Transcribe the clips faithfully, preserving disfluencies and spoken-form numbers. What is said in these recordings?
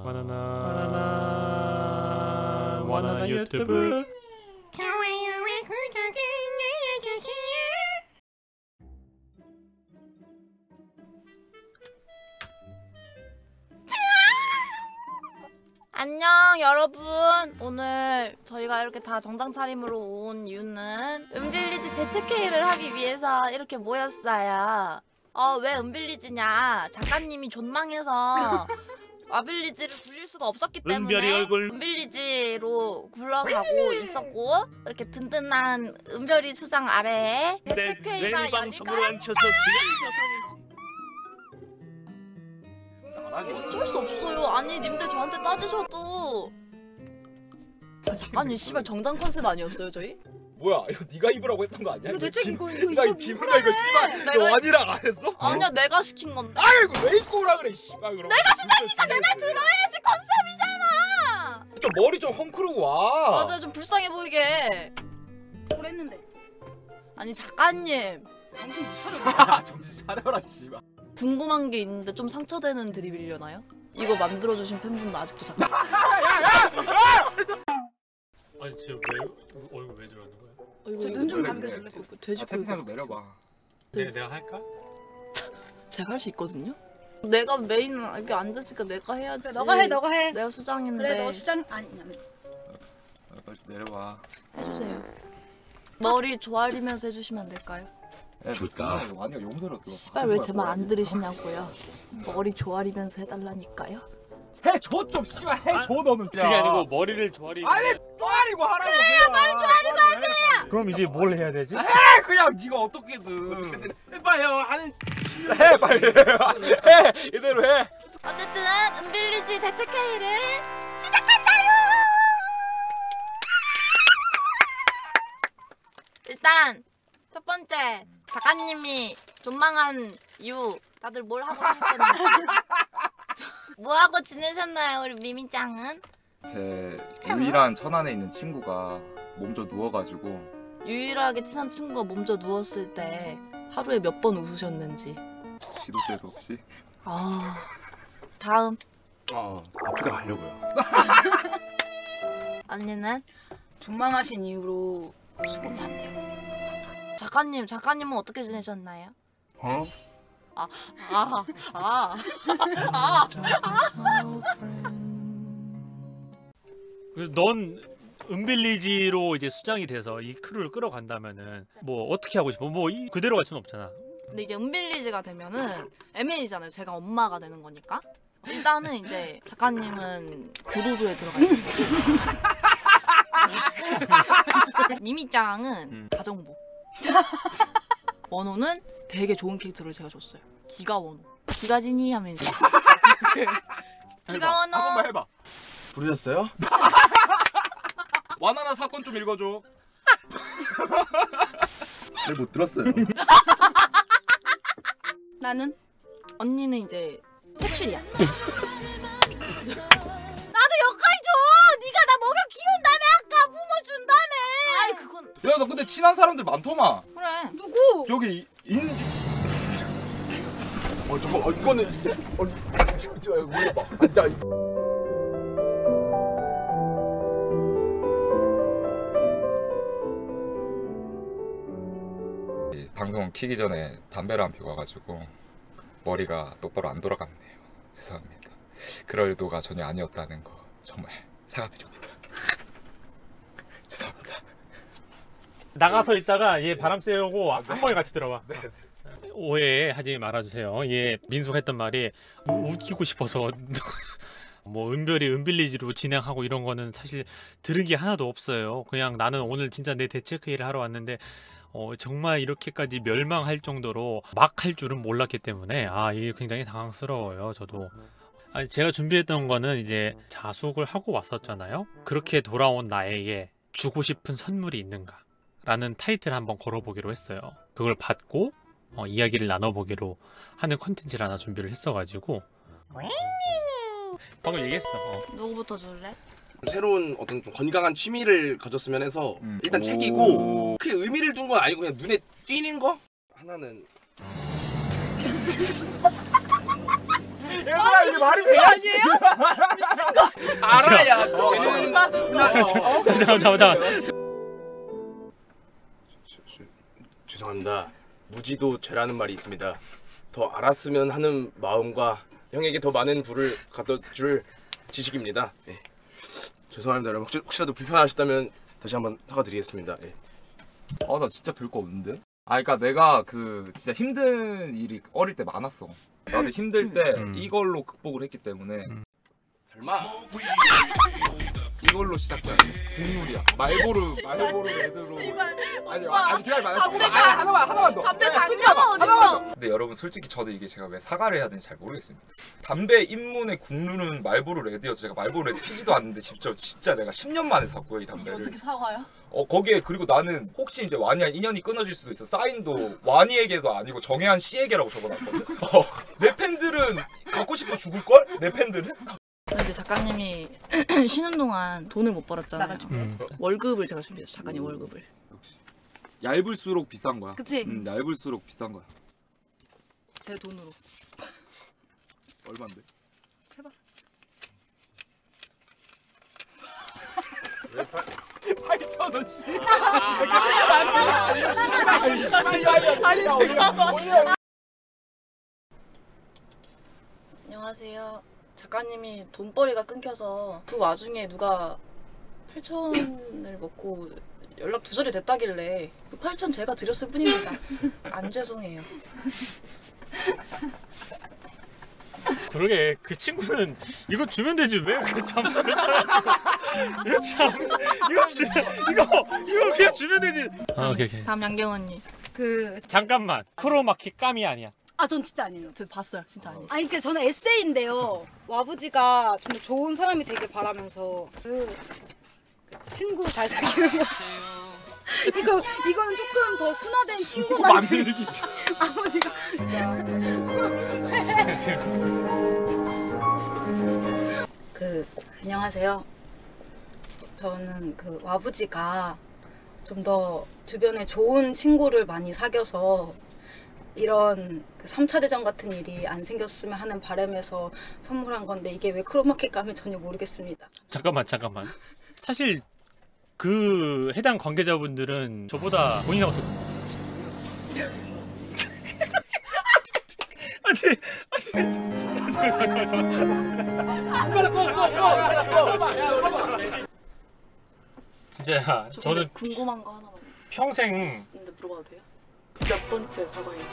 바나나 바나나 바나나 유튜브. 좋아요와 구독을 눌러주세요. 안녕 여러분. 오늘 저희가 이렇게 다 정장 차림으로 온 이유는 은빌리지 대책회의를 하기 위해서 이렇게 모였어요. 어, 왜 은빌리지냐, 작가님이 존망해서 아빌리지를 굴릴 수가 없었기 때문에 은별이 얼굴. 은빌리지로 굴러가고 있었고, 이렇게 든든한 은별이 수장 아래에 대책회의가 열릴까? 앉혀서 어쩔 수 없어요. 아니 님들 저한테 따지셔도. 아, 작가님 씨발 정장 컨셉 아니었어요 저희? 뭐야 이거 네가 입으라고 했던 거 아니야? 이거 대체 진- 이거 이거 네가 이거 입으라 이거 씨발 너 내가- 원이랑 안 했어? 아니야 내가 시킨 건데. 아이고 왜 입고 오라 그래 씨발. 그럼 내가 수장이니까 내 말 들어야지, 컨셉이잖아. 좀 머리 좀 헝클고 와. 맞아요, 좀 불쌍해 보이게. 뭘 했는데? 아니 작가님, 정신 차려. 정신 차려라 씨발. 궁금한 게 있는데 좀 상처되는 드립이려나요? 이거 만들어주신 팬분도 아직도 작가. 아니 지금 왜 얼굴 왜 저러는 거야? 저 눈 좀 그래, 감겨줄래? 그래. 돼지 아, 채팅창 좀 꼴. 내려봐. 내가 내가 할까? 제가 할 수 있거든요. 내가 메인 여기 앉았으니까 내가 해야지. 그래, 너가 해, 너가 해. 내가 수장인데. 그래, 너 수장 아니 아니. 아, 빨리 내려봐. 해주세요. 머리 조아리면서 해주시면 안 될까요? 줄까? 완이가 용서를 들어. 씨발 왜 제 말 안 들으시냐고요. 머리 조아리면서 해달라니까요. 해줘 좀 씨발 해줘 너는. 그게 아니고 머리를 조아리. 아니 쪼아리고 하라고. 그래요 머리 쪼아리고 하세요. 그럼 이제 뭘 해야 되지? 해 그냥 네가 어떻게든 해봐요. 하는 해 빨리 해 이대로 해. 어쨌든 은빌리지 대책회의를 시작한다요. 일단 첫 번째, 작가님이 존망한 이유 다들 뭘 하고 지내셨나요? 뭐 하고 지내셨나요, 우리 미미짱은? 제 유일한 천안에 있는 친구가 몸져 누워가지고 유일하게 친한 친구가 몸져 누웠을 때 하루에 몇 번 웃으셨는지. 시도 때도 없이. 아, 다음 어 아프리카 가려고요. 언니는? 존망하신 이후로 수긍이 안 돼요. 작가님, 작가님은 어떻게 지내셨나요? 어? 아, 아, 아, 아. 그래서 넌 은빌리지로 이제 수장이 돼서 이 크루를 끌어간다면은 뭐 어떻게 하고 싶어? 뭐 이 그대로 갈 수는 없잖아. 근데 이게 은빌리지가 되면은 애매이잖아요. 제가 엄마가 되는 거니까. 일단은 이제 작가님은 교도소에 들어가 있는 미미짱은 음. 가정부. 원호는 되게 좋은 캐릭터를 제가 줬어요. 기가 원호. 기가진이 하면 이제 기가 원호. 한 번만 해봐. 부르셨어요? 와나나 사건 좀 읽어줘. 잘 못 들었어요. 나는 언니는 이제 퇴출이야. 나도 여기까지 줘. 네가 나 먹여 키운다며 아까 부모 준다며. 아이 그건 야 너 근데 친한 사람들 많더만. 그래. 누구? 여기 이- 있는지. 어 잠깐 어 이거는 어 진짜 뭐야 앉아. 이 방송 키기 전에 담배를 한 피고 와가지고 머리가 똑바로 안 돌아갔네요. 죄송합니다. 그럴 의도가 전혀 아니었다는 거 정말 사과드립니다. 죄송합니다. 나가서 있다가 얘 바람 쐬려고 한 번에 같이 들어와. 오해하지 말아주세요. 얘 민수가 했던 말이 우- 웃기고 싶어서 뭐 은별이 은빌리지로 진행하고 이런 거는 사실 들은 게 하나도 없어요. 그냥 나는 오늘 진짜 내 대책회의를 하러 왔는데 어, 정말 이렇게까지 멸망할 정도로 막 할 줄은 몰랐기 때문에 아 이게 굉장히 당황스러워요. 저도. 아니, 제가 준비했던 거는 이제 자숙을 하고 왔었잖아요. 그렇게 돌아온 나에게 주고 싶은 선물이 있는가 라는 타이틀을 한번 걸어보기로 했어요. 그걸 받고 어, 이야기를 나눠보기로 하는 컨텐츠를 하나 준비를 했어가지고 방금 얘기했어. 어. 누구부터 줄래? 새로운 어떤 좀 건강한 취미를 가졌으면 해서 음. 일단 오. 책이고 크게 의미를 둔 건 아니고 그냥 눈에 띄는 거? 하나는 얘들아 이게 말이 돼? 아니에요? 알아야. 잠깐만 잠깐만. 죄송합니다. 무지도 죄라는 말이 있습니다. 더 알았으면 하는 마음과 형에게 더 많은 부를 가져줄 지식입니다. 예. 죄송합니다 여러분. 혹시, 혹시라도 불편하셨다면 다시 한번 사과드리겠습니다. 예. 아 나 진짜 별거 없는데? 아 그러니까 내가 그 진짜 힘든 일이 어릴 때 많았어. 나도 힘들 때 음. 이걸로 극복을 했기 때문에 음. 설마 이걸로 시작해. 국룰이야. 말보르 말보르 레드로. 아니 오빠, 아니 기다려봐. 담배 아니, 장- 하나만 하나만 더. 담배 네, 장녀가 끊지 마봐. 어딨어? 하나만 더. 근데 여러분 솔직히 저도 이게 제가 왜 사과를 해야 되는지 잘 모르겠습니다. 담배 입문의 국룰은 말보르 레드여서 제가 말보르 레드 피지도 않는데 직접 진짜 내가 십 년 만에 샀고요 이 담배를. 어떻게 사과야? 어 거기에 그리고 나는 혹시 이제 와니와 인연이 끊어질 수도 있어. 사인도 와니에게도 아니고 정혜한 씨에게라고 적어놨거든. 어, 내 팬들은 갖고 싶어 죽을 걸? 내 팬들은? 근데 작가님이 쉬는 동안 돈을 못 벌었잖아요. 음. 월급을 제가 준비했어. 작가님 월급을. 얇을수록 비싼 거야. 그치? 음, 얇을수록 비싼 거야. 제 돈으로. 얼마인데? 제발. 팔천 원씩. 안녕하세요. 작가님이 돈벌이가 끊겨서 그 와중에 누가 팔천을 먹고 연락 두절이 됐다길래 그 팔천 제가 드렸을 뿐입니다. 안 죄송해요. 그러게 그 친구는 이거 주면 되지 왜 그 잠수를 타가지고 이거 참 이거 주면 이거 이거 그냥 주면 되지. 아 오케이 오케이. 다음 양경 언니. 그, 잠깐만 크로마키 까미 아니야. 아, 전 진짜 아니에요. 저 봤어요. 진짜 아니에요. 아니, 그 저는 에세이인데요. 와부지가 좀 더 좋은 사람이 되길 바라면서 그, 그 친구 잘 사귀는 거. 이거 이거는 조금 더 순화된 친구 만들기. 아버지가 그 안녕하세요. 저는 그 와부지가 좀 더 주변에 좋은 친구를 많이 사귀어서 이런 그 삼 차 대전 같은 일이 안 생겼으면 하는 바람에서 선물한 건데 이게 왜 크로마키 감이 전혀 모르겠습니다. 잠깐만 잠깐만. 사실 그 해당 관계자분들은 저보다 본인하고 더 아니 아니 잠깐만 잠깐만. 진짜야. 저는 궁금한 거 하나만 평생 있는데 물어봐도 돼요? 몇 번째 사과예요?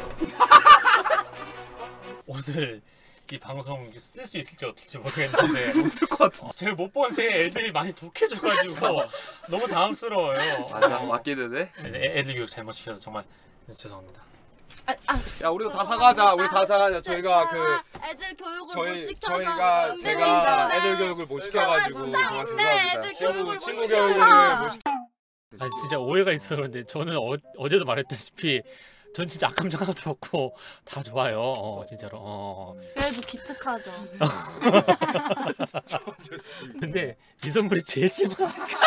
오늘 이 방송 쓸 수 있을지 없을지 모르겠는데 못 쓸 것 같아. 어, 제가 못 본 새에 애들이 많이 독해져가지고 너무 당황스러워요. 맞아 맞기는 해. 애, 애들 교육 잘못 시켜서 정말 죄송합니다. 아, 아, 야 우리도 다 사과하자. 우리 다 사과하자. 저희가 그 애들 교육을 못 저희 시켜서 저희가 은근히 제가 네. 애들 교육을 못 시켜가지고 정말 네, 죄송합니다. 애들 친구 교육을 친구 못 교육을 시켜서. 못 시켜. 아니 진짜 오해가 있어. 근데 저는 어, 어제도 말했다시피 전 진짜 악감정 하나도 없고 다 좋아요. 어, 진짜로. 어. 그래도 기특하죠. 근데 이 선물이 제일 심한.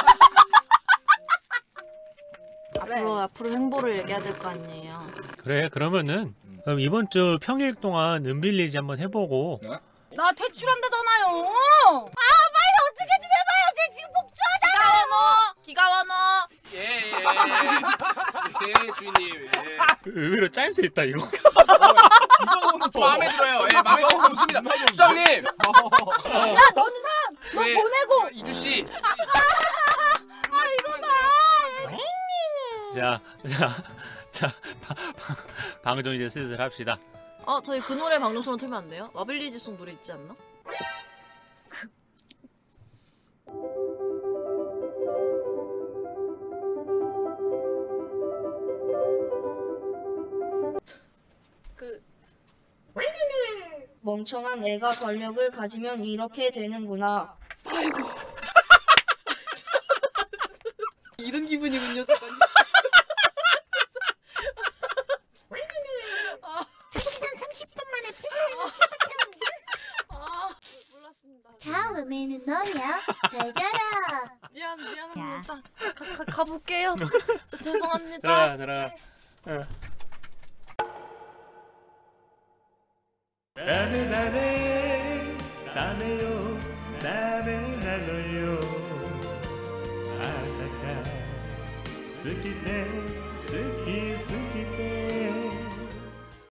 앞으로 앞으로 행보를 얘기해야 될 거 아니에요. 그래 그러면은 그럼 이번 주 평일 동안 은빌리지 한번 해보고 나 퇴출한다잖아요. 아 빨리 어떻게 좀 해봐요. 쟤 지금 복주하잖아. 기가원어. 예. 예 주인님. 예. 의외로 짜임새 있다 이거. 마음에 들어요. 예, 마음에 들어 좋습니다. 수장님. 야 너는 사람 너 왜- 보내고. 이주 씨. 아 이거다. 자, 자, 자, 방, 방, 방송 이제 슬슬 합시다. 어 저희 그 노래 방송으로 틀면 안 돼요? 와빌리지송 노래 있지 않나? 그 멍청한 애가 권력을 가지면 이렇게 되는구나. 이런 기분이군요, 작가님. 아, 몰랐습니다. 다음에는 너야. 잘 자라. 미안 미안합니다. 가, 가, 가볼게요. 저, 죄송합니다. 들어가, 들어가. 어. ダメダメダメよダメなのよあなた好きで